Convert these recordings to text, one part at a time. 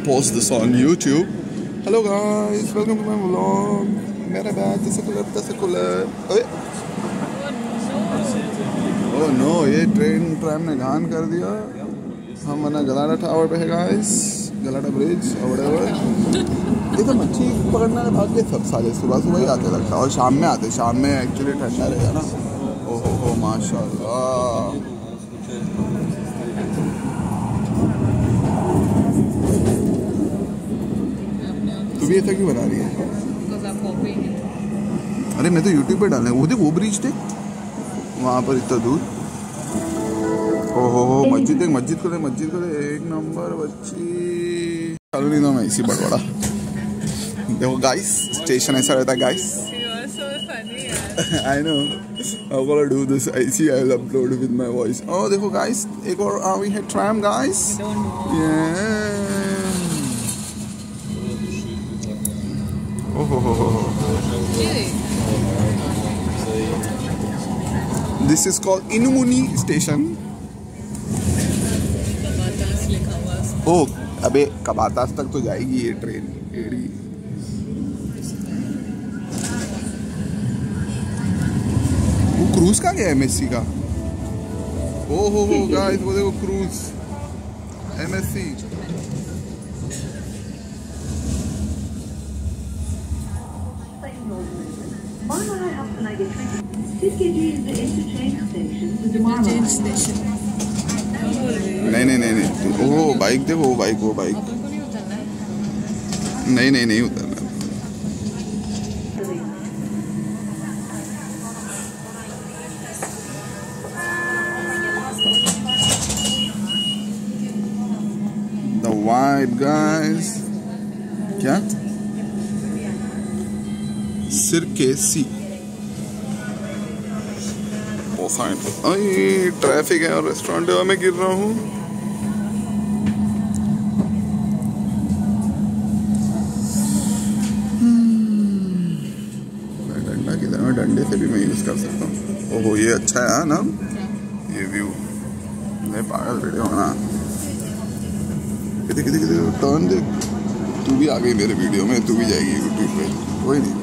post this on YouTube. Hello guys, welcome to my vlog. मेरा bag जैसे cooler Oh no, ये tram ने घान कर दिया. हम मना गलाडा टावर पे है गाइस, गलाडा ब्रिज और व्हाटएवर. ये तो मच्छी पकड़ने भाग के सब साले सुबह ही आते लगता है और शाम में आते. शाम में एक्चुअली ठंडा रहेगा ना. ओहो माशाल्लाह. तू भी ऐसा क्यों बना रही है? अरे मैं तो YouTube पे डालने. वो देख वो ब्रिज देख वहाँ पर इतना दूर. ओहो मस्जिद देख. मस्जिद को दे. एक नंबर बच्ची. चलो नहीं ना मैं इसी बड़वाड़ा. देखो गाइस स्टेशन ऐसा रहता है guys. I know. I'm gonna do this. I see. I'll upload with my voice. Oh देखो guys एक और we had tram guys. Yeah. Oh. This is called Inumuni station. Oh अबे कबातास तक तो जाएगी ये ट्रेन. एड़ी वो क्रूज का क्या है MSC का. ओहो गाइस वो देखो क्रूज MSC. नहीं. ओह बाइक देखो. वो बाइक नहीं उतरना. The white guys क्या सिरकेसी. ट्रैफिक है और रेस्टोरेंट में गिर रहा हूँ. डंडा किधर है? डंडे से भी मैं यूज कर सकता हूँ. ओहो ये अच्छा है ना ये व्यू. नहीं पागल वीडियो ना. किधर टर्न देख. तू भी आ गई मेरे वीडियो में. तू भी जाएगी यूट्यूब पे. कोई नहीं.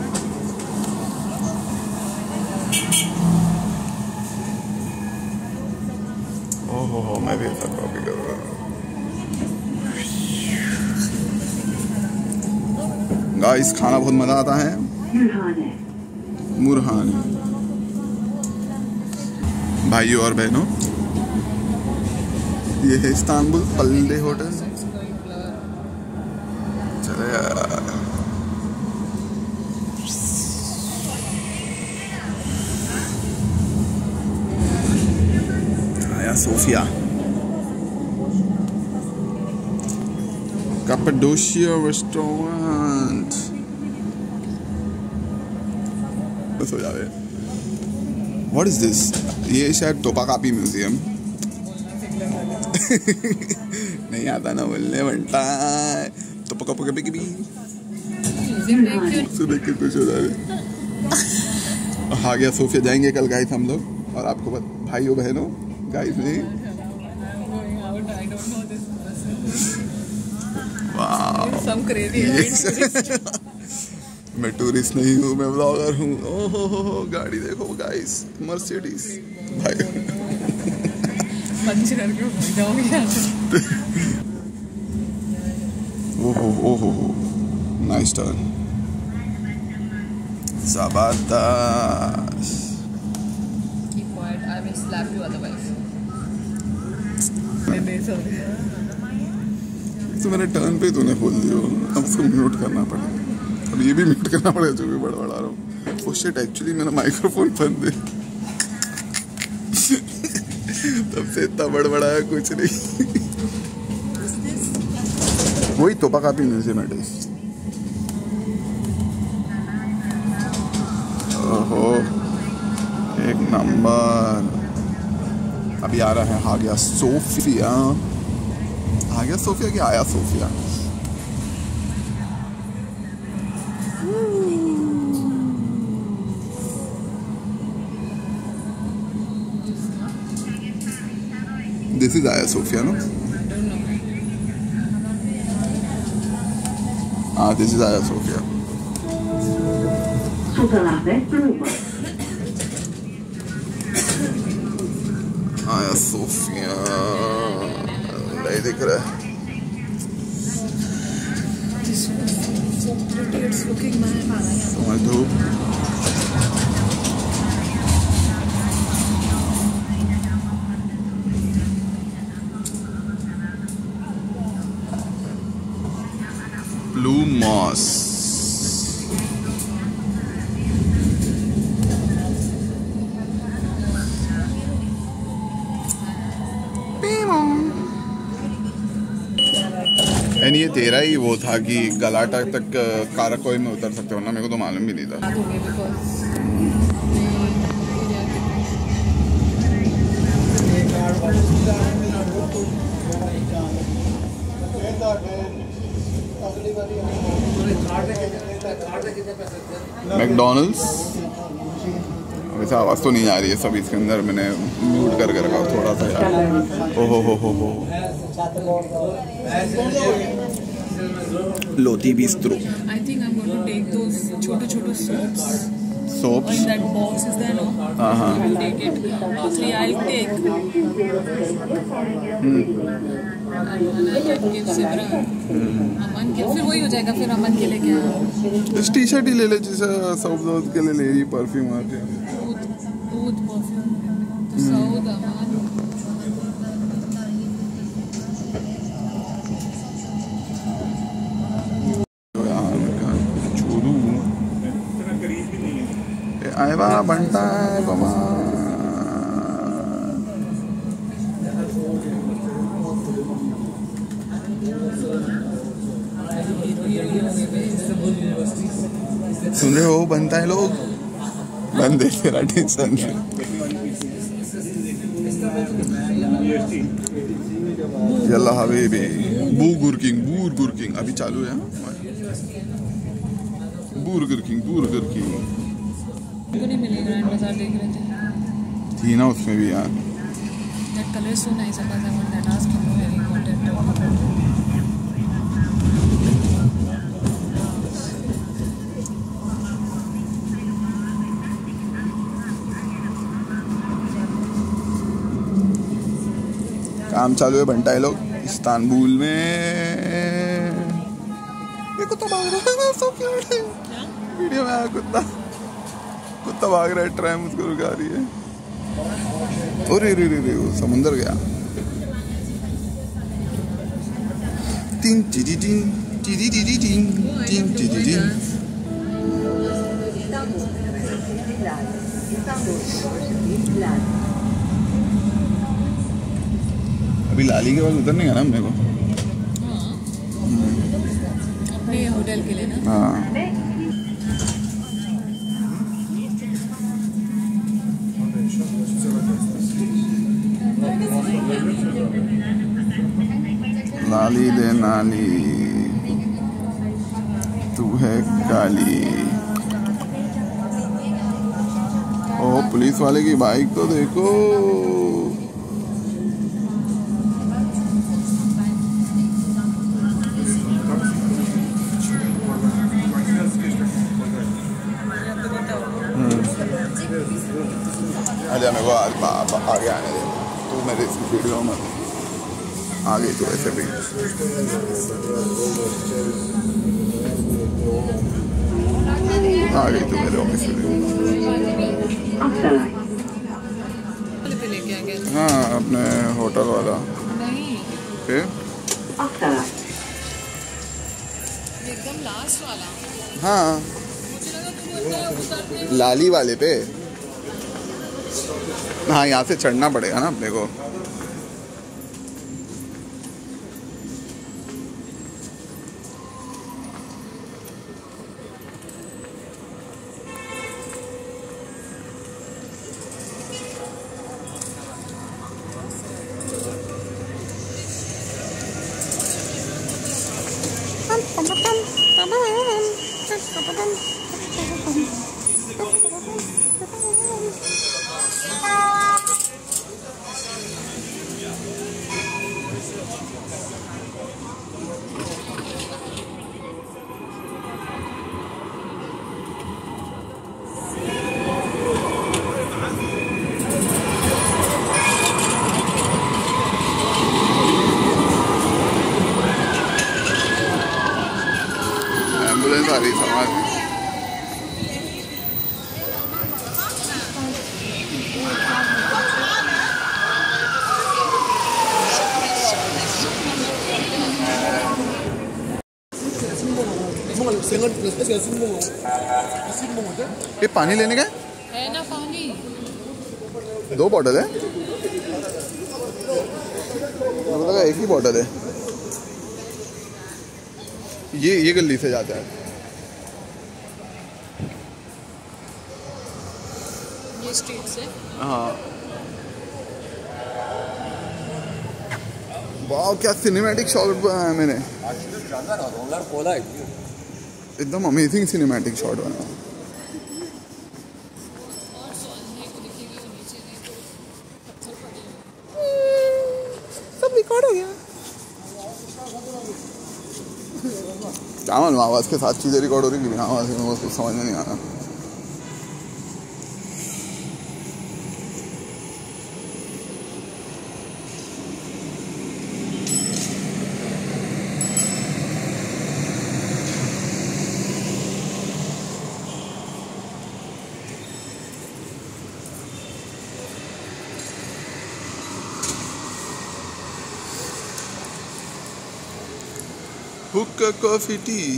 ओहो मैं भी ऐसा कॉपी कर रहा हूँ. गाइस खाना बहुत मजा आता है. मुरहान भाइयों और बहनों ये है इस्तांबुल पल्ले होटल. चले Sofia. Cappadocia restaurant. What is this? ये शायद टोपाकापी म्यूजियम. नहीं आता ना बोलने बनता. टोपाकापी की भी देख के कुछ हो रहा है. आ गया सोफिया. जाएंगे कल गाइस हम लोग. और आपको भाइयों बहनों गाइस नहीं. मैं टूरिस्ट नहीं हूँ. मैं ब्लॉगर हूँ. ओहो गाड़ी देखो गाइस. मर्सिडीज भाई. ओहो नाइस टर्न. जबरदस्त. I will slap you otherwise. तो मैंने टर्न पे तूने खोल दिया. अब उसको म्यूट करना पड़ेगा. अब ये भी म्यूट करना पड़ेगा जो भी बड़बड़ा रहा हूँ. ओह शिट एक्चुअली मेरा माइक्रोफोन बंद है. तब से इतना बड़बड़ा है कुछ नहीं. वही टोपाकापी म्यूजियम है. ओहो एक नंबर. अभी आ रहा है हागिया सोफिया. हागिया सोफिया क्या Aya Sophia. This is Aya Sophia no. हाँ, this is Aya Sophia. Aya Sophia नहीं दिख रहा है। समझ धूप ब्लू मॉस। एंड ये तेरा ही वो था कि गलाटा तक काराकोई में उतर सकते हो ना, मेरे को तो मालूम भी नहीं था। मैकडॉनल्ड्स वैसे आवाज़ तो नहीं आ रही है सब इसके अंदर, मैंने म्यूट करके रखा थोड़ा सा यार। ओहो हो Loti bistro. I think I'm going to take those छोटे soaps. Soaps? In that box is there, no? I'll take it. Actually, I'll take. Give Sibra. Aman के फिर वही हो जाएगा, फिर अमन के लिए क्या? इस टी-शर्ट ही ले ले जिसे सऊद के लिए ले रही, परफ्यूम आती है। दूध परफ्यूम तो सऊद अमन। आएगा बनता है बमा। सुन रहे हो, बनता है लोग, बंद है तेरा टेंशन। यल्ला हबीबी बूगर किंग अभी चालू है। बूर्गर किंग नहीं मिलेगा, बाजार देख रहे थे थी ना उसमें भी यार। That color is so nice. I want that. Ask him where he got it. काम चालू है बनता है लोग इस्तांबुल में। ये कुत्ता भाग रहा है, सो क्यूट है। वीडियो में आया कुत्ता भाग रहा है, ट्रैम उसको रुका रही है। अरे रे रे रे वो समुंदर गया। टिंग टिडी टिंग टिडी टिडी टिंग टिडी टिंग। अभी लाली के बाद उतरने का ना मेरे को। अपने होटल के लिए ना। हाँ लाली दे नाली तू है काली। ओ पुलिस वाले की बाइक तो देखो। अरे मेरे को आगे आने दे तू, मेरे इस वीडियो में आ गई तो ऐसे भी। आ गई तो मेरे ऑफिस में। हाँ अपने होटल वाला। नहीं फिर एकदम लास्ट वाला। हाँ मुझे लगा तुम लाली वाले पे। हाँ यहाँ से चढ़ना पड़ेगा ना अपने को। ये पानी लेने का है ना पानी? 2 बॉटल है, मुझे लगा एक ही बॉटल है। ये गली से जाता है। ये स्ट्रीट से? हाँ। वाह क्या सिनेमैटिक शॉट बनाया मैंने, एकदम अमेजिंग सिनेमैटिक शॉट बनाया। और सोने को दिखेगी वो नीचे नहीं तो पत्थर पड़े हैं। सब रिकॉर्ड हो गया। क्या मालूम आवाज़ के साथ चीज़ें रिकॉर्ड हो रही कि बिना आवाज़ में, वो कुछ समझ में नहीं आ रहा। Hookah coffee tea.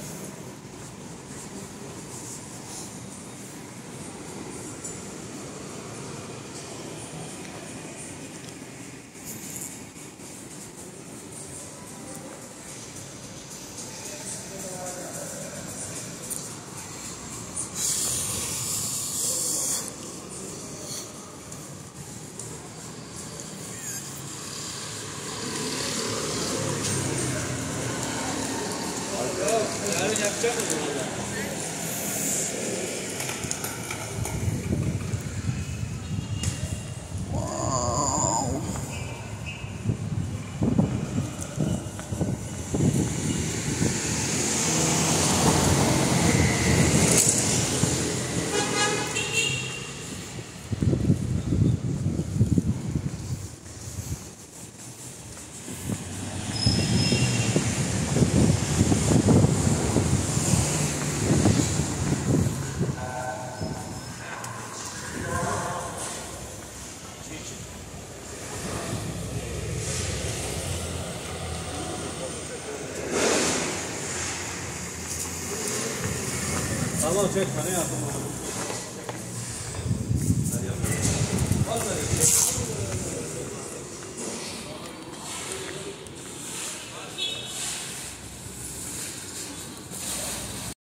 Tamam çek bana yapalım.